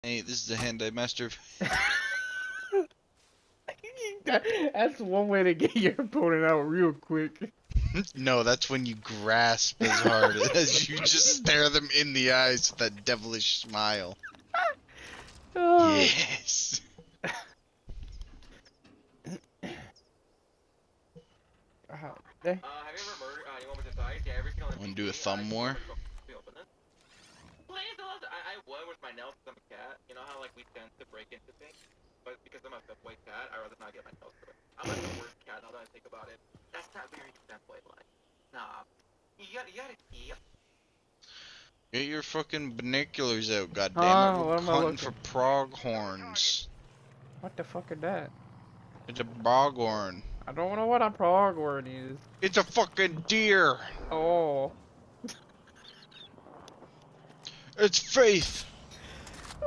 Hey, this is the Handai Master. That's one way to get your opponent out real quick. No, that's when you grasp as hard as you just stare them in the eyes with that devilish smile. Oh. Yes. Have you ever murdered anyone with his eyes? Yeah, every single Want NPC. to do a thumb war? Open this. Please, I would with my nails because I'm a cat. You know how like we tend to break into things, but because I'm a white cat, I rather not get my nails to it. I'm like the worst cat now that I think about it. That's not very exemplary. Nah, you gotta eat. Get your fucking binoculars out, goddammit. What am We're I hunting looking? for pronghorns. What the fuck is that? It's a boghorn. I don't know what a pronghorn is. It's a fucking deer. Oh. It's Faith.